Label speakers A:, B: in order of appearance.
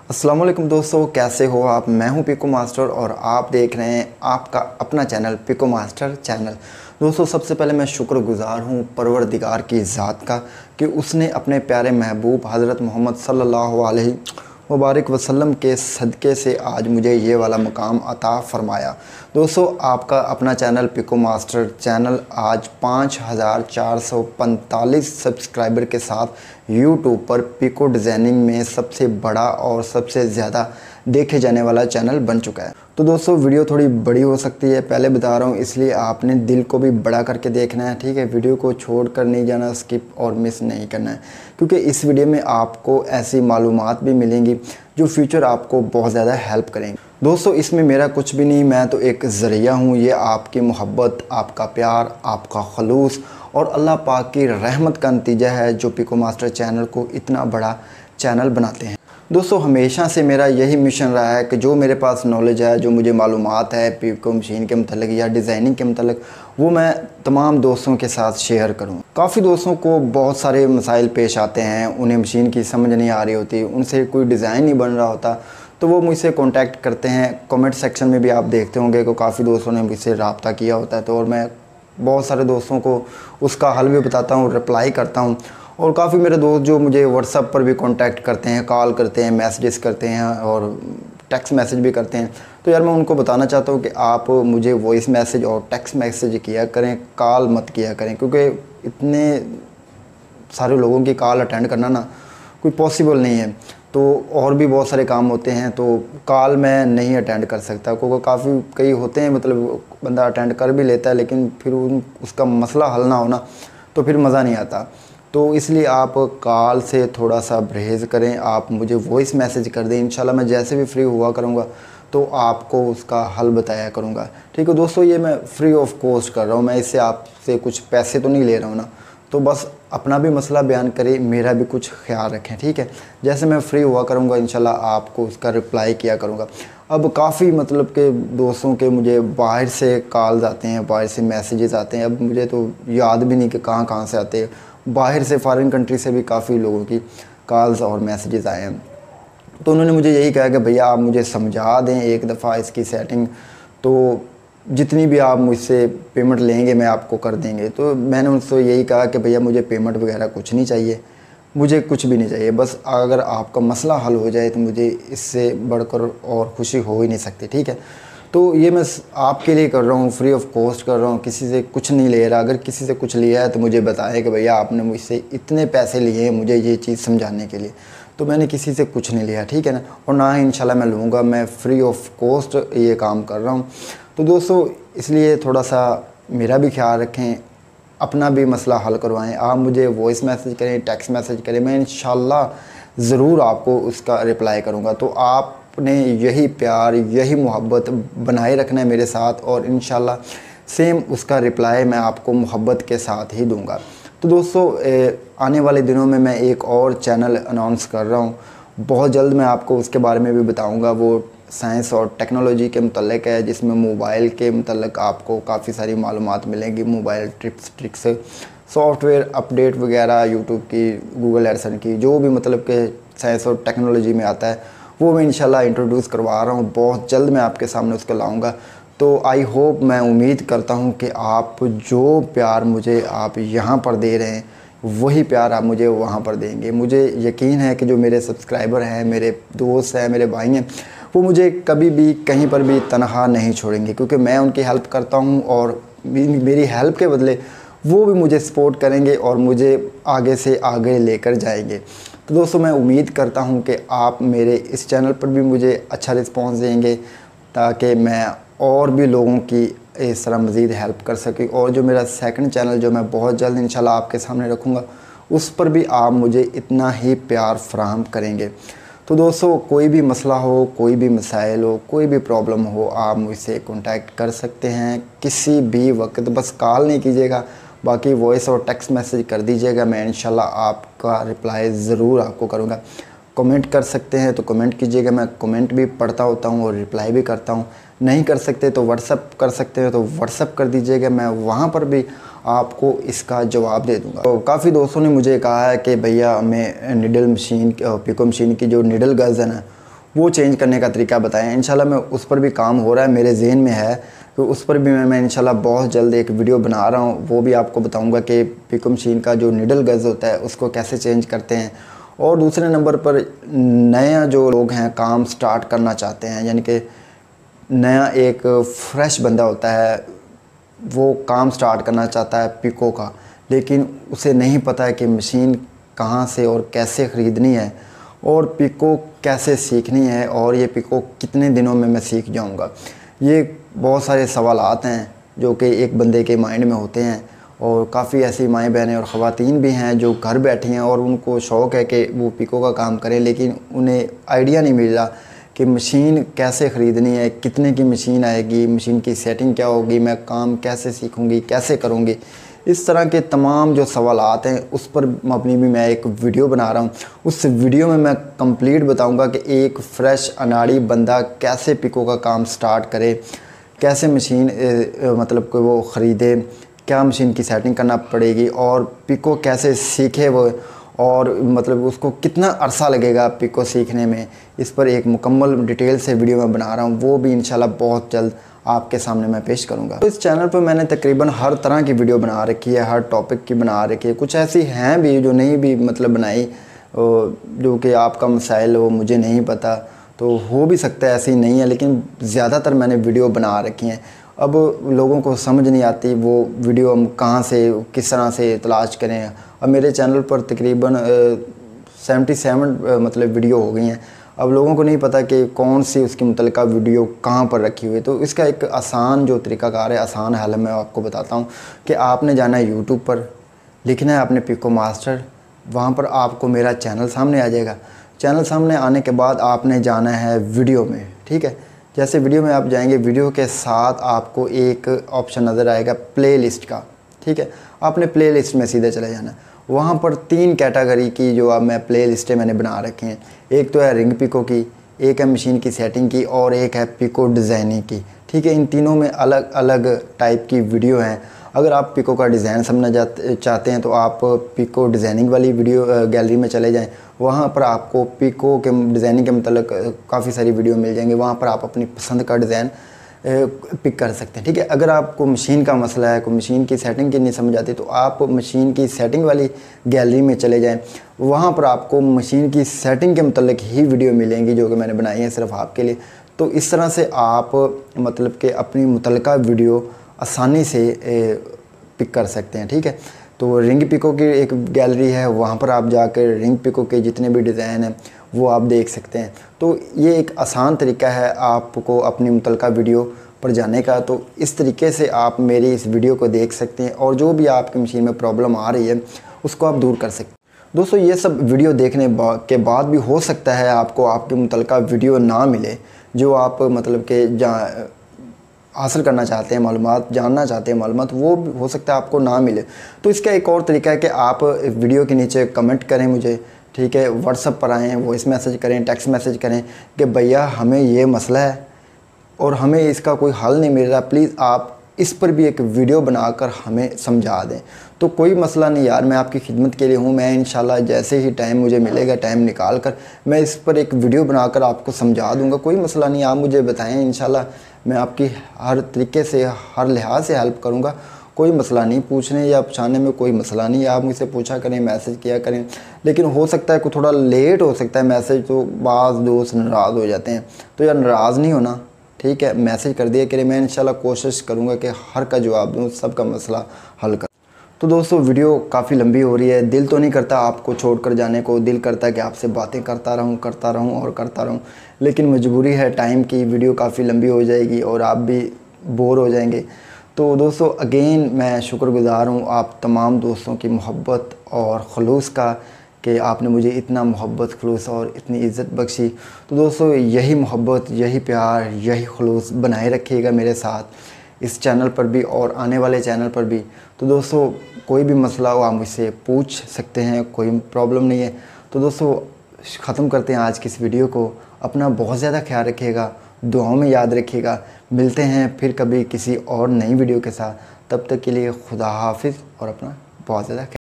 A: अस्सलाम वालेकुम दोस्तों, कैसे हो आप। मैं हूं पिको मास्टर और आप देख रहे हैं आपका अपना चैनल पिको मास्टर चैनल। दोस्तों, सबसे पहले मैं शुक्रगुज़ार हूं परवरदिगार की ज़ात का कि उसने अपने प्यारे महबूब हज़रत मोहम्मद सल्लल्लाहु अलैहि मुबारक वसल्लम के सदक़े से आज मुझे ये वाला मुकाम अता फ़रमाया। दोस्तों, आपका अपना चैनल पिको मास्टर चैनल आज 5445 सब्सक्राइबर के साथ यूट्यूब पर पिको डिज़ाइनिंग में सबसे बड़ा और सबसे ज़्यादा देखे जाने वाला चैनल बन चुका है। तो दोस्तों, वीडियो थोड़ी बड़ी हो सकती है, पहले बता रहा हूँ, इसलिए आपने दिल को भी बड़ा करके देखना है, ठीक है। वीडियो को छोड़ कर नहीं जाना, स्किप और मिस नहीं करना है, क्योंकि इस वीडियो में आपको ऐसी मालूमात भी मिलेंगी जो फ्यूचर आपको बहुत ज़्यादा हेल्प करेंगे। दोस्तों, इसमें मेरा कुछ भी नहीं, मैं तो एक ज़रिया हूँ। ये आपकी मोहब्बत, आपका प्यार, आपका खलूस और अल्लाह पाक की रहमत का नतीजा है जो पिको मास्टर चैनल को इतना बड़ा चैनल बनाते हैं। दोस्तों, हमेशा से मेरा यही मिशन रहा है कि जो मेरे पास नॉलेज है, जो मुझे मालूमात है पिको मशीन के मतलब या डिज़ाइनिंग के मतलब, वो मैं तमाम दोस्तों के साथ शेयर करूं। काफ़ी दोस्तों को बहुत सारे मसाइल पेश आते हैं, उन्हें मशीन की समझ नहीं आ रही होती, उनसे कोई डिज़ाइन नहीं बन रहा होता, तो वो मुझसे कांटेक्ट करते हैं। कमेंट सेक्शन में भी आप देखते होंगे कि काफ़ी दोस्तों ने मुझसे रब्ता किया होता है, तो और मैं बहुत सारे दोस्तों को उसका हल भी बताता हूँ, रिप्लाई करता हूँ। और काफ़ी मेरे दोस्त जो मुझे व्हाट्सएप पर भी कांटेक्ट करते हैं, कॉल करते हैं, मैसेजेस करते हैं और टेक्स्ट मैसेज भी करते हैं। तो यार मैं उनको बताना चाहता हूँ कि आप मुझे वॉइस मैसेज और टेक्स्ट मैसेज किया करें, कॉल मत किया करें, क्योंकि इतने सारे लोगों की कॉल अटेंड करना ना कोई पॉसिबल नहीं है। तो और भी बहुत सारे काम होते हैं, तो कॉल मैं नहीं अटेंड कर सकता, क्योंकि काफ़ी कई होते हैं, मतलब बंदा अटेंड कर भी लेता है, लेकिन फिर उसका मसला हल ना होना तो फिर मज़ा नहीं आता। तो इसलिए आप कॉल से थोड़ा सा परहेज़ करें, आप मुझे वॉइस मैसेज कर दें। इंशाल्लाह मैं जैसे भी फ्री हुआ करूँगा तो आपको उसका हल बताया करूँगा, ठीक है दोस्तों। ये मैं फ्री ऑफ कॉस्ट कर रहा हूँ, मैं इससे आपसे कुछ पैसे तो नहीं ले रहा हूँ ना, तो बस अपना भी मसला बयान करें, मेरा भी कुछ ख्याल रखें, ठीक है। जैसे मैं फ्री हुआ करूँगा इंशाल्लाह आपको उसका रिप्लाई किया करूँगा। अब काफ़ी मतलब के दोस्तों के मुझे बाहर से कॉल्स आते हैं, बाहर से मैसेजेस आते हैं, अब मुझे तो याद भी नहीं कि कहाँ कहाँ से आते हैं। बाहर से फॉरेन कंट्री से भी काफ़ी लोगों की कॉल्स और मैसेजेस आए हैं, तो उन्होंने मुझे यही कहा कि भैया आप मुझे समझा दें एक दफ़ा इसकी सेटिंग, तो जितनी भी आप मुझसे पेमेंट लेंगे मैं आपको कर देंगे। तो मैंने उनसे यही कहा कि भैया मुझे पेमेंट वगैरह कुछ नहीं चाहिए, मुझे कुछ भी नहीं चाहिए, बस अगर आपका मसला हल हो जाए तो मुझे इससे बढ़कर और खुशी हो ही नहीं सकती, ठीक है। तो ये मैं आपके लिए कर रहा हूँ, फ्री ऑफ कॉस्ट कर रहा हूँ, किसी से कुछ नहीं ले रहा। अगर किसी से कुछ लिया है तो मुझे बताएं कि भैया आपने मुझसे इतने पैसे लिए हैं मुझे ये चीज़ समझाने के लिए, तो मैंने किसी से कुछ नहीं लिया, ठीक है ना, और ना ही इंशाल्लाह मैं लूँगा। मैं फ्री ऑफ कॉस्ट ये काम कर रहा हूँ। तो दोस्तों, इसलिए थोड़ा सा मेरा भी ख्याल रखें, अपना भी मसला हल करवाएं। आप मुझे वॉइस मैसेज करें, टेक्स्ट मैसेज करें, मैं इंशाल्लाह ज़रूर आपको उसका रिप्लाई करूँगा। तो आपने यही प्यार, यही मोहब्बत बनाए रखना है मेरे साथ, और इंशाल्लाह सेम उसका रिप्लाई मैं आपको मोहब्बत के साथ ही दूँगा। तो दोस्तों, आने वाले दिनों में मैं एक और चैनल अनाउंस कर रहा हूँ, बहुत जल्द मैं आपको उसके बारे में भी बताऊँगा। वो साइंस और टेक्नोलॉजी के मतलब है, जिसमें मोबाइल के मतलब आपको काफ़ी सारी मालूमात मिलेंगी, mobile tips tricks, software update वगैरह, यूट्यूब की, गूगल एडसन की, जो भी मतलब के साइंस और टेक्नोलॉजी में आता है वो मैं इंशाल्लाह इंट्रोड्यूस करवा रहा हूँ। बहुत जल्द मैं आपके सामने उसको लाऊंगा। तो आई होप, मैं उम्मीद करता हूँ कि आप जो प्यार मुझे आप यहाँ पर दे रहे हैं वही प्यार आप मुझे वहाँ पर देंगे। मुझे यकीन है कि जो मेरे सब्सक्राइबर हैं, मेरे दोस्त हैं, मेरे भाई हैं, वो मुझे कभी भी कहीं पर भी तनहा नहीं छोड़ेंगे, क्योंकि मैं उनकी हेल्प करता हूँ और मेरी हेल्प के बदले वो भी मुझे सपोर्ट करेंगे और मुझे आगे से आगे लेकर जाएंगे। तो दोस्तों, मैं उम्मीद करता हूँ कि आप मेरे इस चैनल पर भी मुझे अच्छा रिस्पॉन्स देंगे, ताकि मैं और भी लोगों की इस तरह मज़ीद हेल्प कर सके। और जो मेरा सेकंड चैनल जो मैं बहुत जल्द इंशाल्लाह आपके सामने रखूँगा, उस पर भी आप मुझे इतना ही प्यार फराहम करेंगे। तो दोस्तों, कोई भी मसला हो, कोई भी मसाइल हो, कोई भी प्रॉब्लम हो, आप मुझसे कांटेक्ट कर सकते हैं किसी भी वक्त। बस कॉल नहीं कीजिएगा, बाकी वॉइस और टेक्स्ट मैसेज कर दीजिएगा, मैं इंशाल्लाह आपका रिप्लाई ज़रूर आपको करूँगा। कमेंट कर सकते हैं तो कमेंट कीजिएगा, मैं कमेंट भी पढ़ता होता हूँ और रिप्लाई भी करता हूँ। नहीं कर सकते तो व्हाट्सअप कर सकते हैं तो व्हाट्सअप कर दीजिएगा, मैं वहाँ पर भी आपको इसका जवाब दे दूँगा। तो काफ़ी दोस्तों ने मुझे कहा है कि भैया हमें निडल मशीन, पिको मशीन की जो निडल गज़ है ना, वो चेंज करने का तरीका बताएं। इंशाल्लाह मैं उस पर भी काम हो रहा है, मेरे ज़हन में है, तो उस पर भी मैं इंशाल्लाह बहुत जल्द एक वीडियो बना रहा हूँ। वो भी आपको बताऊँगा कि पिको मशीन का जो नीडल गज़ होता है उसको कैसे चेंज करते हैं। और दूसरे नंबर पर नया जो लोग हैं काम स्टार्ट करना चाहते हैं, यानी कि नया एक फ्रेश बंदा होता है, वो काम स्टार्ट करना चाहता है पिको का, लेकिन उसे नहीं पता है कि मशीन कहाँ से और कैसे ख़रीदनी है और पिको कैसे सीखनी है और ये पिको कितने दिनों में मैं सीख जाऊँगा। ये बहुत सारे सवालात हैं जो कि एक बंदे के माइंड में होते हैं। और काफ़ी ऐसी माएँ बहनें और ख़वातीन भी हैं जो घर बैठी हैं और उनको शौक़ है कि वो पिको का काम करें, लेकिन उन्हें आइडिया नहीं मिल रहा कि मशीन कैसे ख़रीदनी है, कितने की मशीन आएगी, मशीन की सेटिंग क्या होगी, मैं काम कैसे सीखूँगी, कैसे करूँगी। इस तरह के तमाम जो सवालात हैं उस पर अपनी भी मैं एक वीडियो बना रहा हूँ। उस वीडियो में मैं कंप्लीट बताऊँगा कि एक फ़्रेश अनाड़ी बंदा कैसे पिको का काम स्टार्ट करे, कैसे मशीन मतलब कि वो ख़रीदे, क्या मशीन की सेटिंग करना पड़ेगी और पिको कैसे सीखे वो, और मतलब उसको कितना अरसा लगेगा पिको सीखने में। इस पर एक मुकम्मल डिटेल से वीडियो मैं बना रहा हूँ, वो भी इंशाल्लाह बहुत जल्द आपके सामने मैं पेश करूँगा। तो इस चैनल पर मैंने तकरीबन हर तरह की वीडियो बना रखी है, हर टॉपिक की बना रखी है। कुछ ऐसी हैं भी जो नहीं भी मतलब बनाई, जो कि आपका मसाइल वो मुझे नहीं पता, तो हो भी सकता है ऐसी नहीं है, लेकिन ज़्यादातर मैंने वीडियो बना रखी हैं। अब लोगों को समझ नहीं आती वो वीडियो हम कहाँ से किस तरह से तलाश करें। अब मेरे चैनल पर तकरीबन 77 मतलब वीडियो हो गई हैं। अब लोगों को नहीं पता कि कौन सी उसकी मुतल्लिका वीडियो कहाँ पर रखी हुई है। तो इसका एक आसान जो तरीक़ाकार है, आसान हल है, मैं आपको बताता हूँ कि आपने जाना है यूट्यूब पर, लिखना है आपने पिको मास्टर, वहाँ पर आपको मेरा चैनल सामने आ जाएगा। चैनल सामने आने के बाद आपने जाना है वीडियो में, ठीक है। जैसे वीडियो में आप जाएंगे, वीडियो के साथ आपको एक ऑप्शन नज़र आएगा प्लेलिस्ट का, ठीक है। आपने प्लेलिस्ट में सीधे चले जाना। वहाँ पर 3 कैटेगरी की जो अब मैं प्लेलिस्टें मैंने बना रखी हैं। एक तो है रिंग पिको की, एक है मशीन की सेटिंग की और एक है पिको डिज़ाइनिंग की, ठीक है। इन तीनों में अलग अलग टाइप की वीडियो हैं। अगर आप पिको का डिज़ाइन समझना चाहते हैं तो आप पिको डिज़ाइनिंग वाली वीडियो गैलरी में चले जाएं। वहाँ पर आपको पिको के डिज़ाइनिंग के मतलब काफ़ी सारी वीडियो मिल जाएंगी। वहाँ पर आप अपनी पसंद का डिज़ाइन पिक कर सकते हैं, ठीक है। अगर आपको मशीन का मसला है, कोई मशीन की सेटिंग की नहीं समझ आती, तो आप मशीन की सेटिंग वाली गैलरी में चले जाएं। वहाँ पर आपको मशीन की सेटिंग के मतलब ही वीडियो मिलेंगी जो कि मैंने बनाई है सिर्फ आपके लिए। तो इस तरह से आप मतलब कि अपनी मुतल्लिका वीडियो आसानी से पिक कर सकते हैं, ठीक है। तो रिंग पिको की एक गैलरी है, वहाँ पर आप जाकर रिंग पिको के जितने भी डिज़ाइन हैं वो आप देख सकते हैं। तो ये एक आसान तरीका है आपको अपनी मुतल्लिका वीडियो पर जाने का। तो इस तरीके से आप मेरी इस वीडियो को देख सकते हैं और जो भी आपकी मशीन में प्रॉब्लम आ रही है उसको आप दूर कर सकते हैं। दोस्तों, ये सब वीडियो देखने के बाद भी हो सकता है आपको आपकी मुतल्लिका वीडियो ना मिले, जो आप मतलब कि हासिल करना चाहते हैं मालूमात, जानना चाहते हैं मालूमात, वो हो सकता है आपको ना मिले। तो इसका एक और तरीका है कि आप वीडियो के नीचे कमेंट करें मुझे, ठीक है। व्हाट्सएप पर आएँ, वॉइस मैसेज करें, टेक्स्ट मैसेज करें कि भैया हमें ये मसला है और हमें इसका कोई हल नहीं मिल रहा, प्लीज़ आप इस पर भी एक वीडियो बनाकर हमें समझा दें। तो कोई मसला नहीं यार, मैं आपकी खिदमत के लिए हूँ। मैं इंशाल्लाह जैसे ही टाइम मुझे मिलेगा, टाइम निकाल कर मैं इस पर एक वीडियो बनाकर आपको समझा दूँगा। कोई मसला नहीं, आप मुझे बताएं, इंशाल्लाह मैं आपकी हर तरीके से, हर लिहाज से हेल्प करूँगा। कोई मसला नहीं, पूछने या पूछाने में कोई मसला नहीं, आप मुझसे पूछा करें, मैसेज किया करें। लेकिन हो सकता है कि थोड़ा लेट हो सकता है मैसेज, तो बाज़ दोस्त नाराज़ हो जाते हैं। तो यार नाराज़ नहीं होना, ठीक है। मैसेज कर दिया करें, मैं इंशाल्लाह कोशिश करूँगा कि हर का जवाब दूँ, सबका मसला हल कर। तो दोस्तों, वीडियो काफ़ी लंबी हो रही है। दिल तो नहीं करता आपको छोड़कर जाने को, दिल करता है कि आपसे बातें करता रहूं, लेकिन मजबूरी है टाइम की। वीडियो काफ़ी लंबी हो जाएगी और आप भी बोर हो जाएंगे। तो दोस्तों, अगेन मैं शुक्रगुज़ार हूँ आप तमाम दोस्तों की मोहब्बत और ख़ुलूस का कि आपने मुझे इतना मोहब्बत, ख़ुलूस और इतनी इज़्ज़त बख्शी। तो दोस्तों, यही मोहब्बत, यही प्यार, यही ख़ुलूस बनाए रखिएगा मेरे साथ इस चैनल पर भी और आने वाले चैनल पर भी। तो दोस्तों, कोई भी मसला हो आप मुझसे पूछ सकते हैं, कोई प्रॉब्लम नहीं है। तो दोस्तों, ख़त्म करते हैं आज की इस वीडियो को। अपना बहुत ज़्यादा ख्याल रखिएगा, दुआओं में याद रखिएगा। मिलते हैं फिर कभी किसी और नई वीडियो के साथ। तब तक के लिए खुदा हाफिज़ और अपना बहुत ज़्यादा